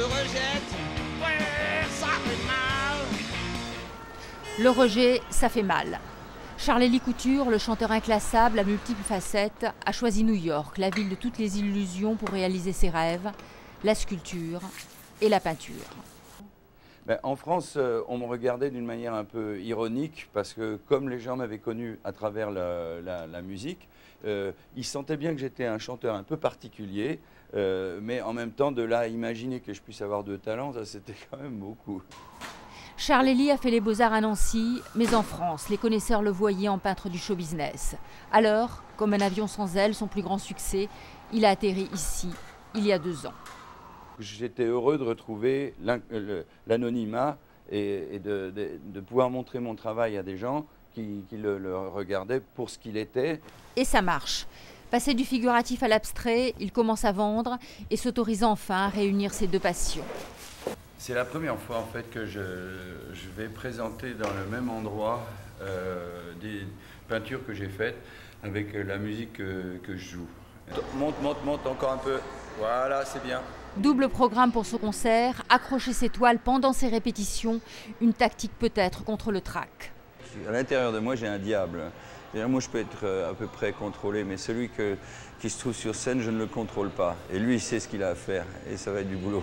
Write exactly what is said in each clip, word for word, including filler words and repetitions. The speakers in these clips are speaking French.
rejette, ouais, ça fait mal. Le rejet, ça fait mal. Charles-Élie Couture, le chanteur inclassable à multiples facettes, a choisi New York, la ville de toutes les illusions pour réaliser ses rêves, la sculpture et la peinture. Ben, en France, euh, on me regardait d'une manière un peu ironique parce que comme les gens m'avaient connu à travers la, la, la musique, euh, ils sentaient bien que j'étais un chanteur un peu particulier, euh, mais en même temps de là à imaginer que je puisse avoir de talent, ça c'était quand même beaucoup. Charles-Élie a fait les beaux-arts à Nancy, mais en France, les connaisseurs le voyaient en peintre du show business. Alors, comme un avion sans ailes, son plus grand succès, il a atterri ici, il y a deux ans. J'étais heureux de retrouver l'anonymat et, et de, de, de pouvoir montrer mon travail à des gens qui, qui le, le regardaient pour ce qu'il était. Et ça marche. Passé du figuratif à l'abstrait, il commence à vendre et s'autorise enfin à réunir ses deux passions. C'est la première fois en fait que je, je vais présenter dans le même endroit euh, des peintures que j'ai faites avec la musique que, que je joue. Monte, monte, monte encore un peu. Voilà, c'est bien. Double programme pour ce concert, accrocher ses toiles pendant ses répétitions, une tactique peut-être contre le trac. À l'intérieur de moi, j'ai un diable. Moi, je peux être à peu près contrôlé, mais celui que, qui se trouve sur scène, je ne le contrôle pas. Et lui, il sait ce qu'il a à faire, et ça va être du boulot.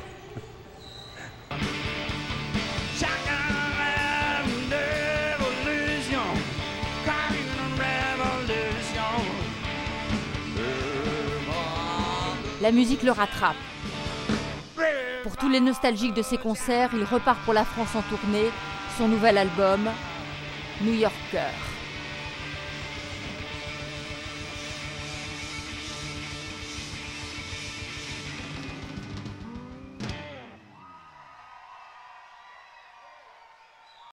La musique le rattrape. Pour tous les nostalgiques de ses concerts, il repart pour la France en tournée, son nouvel album, New Yorker.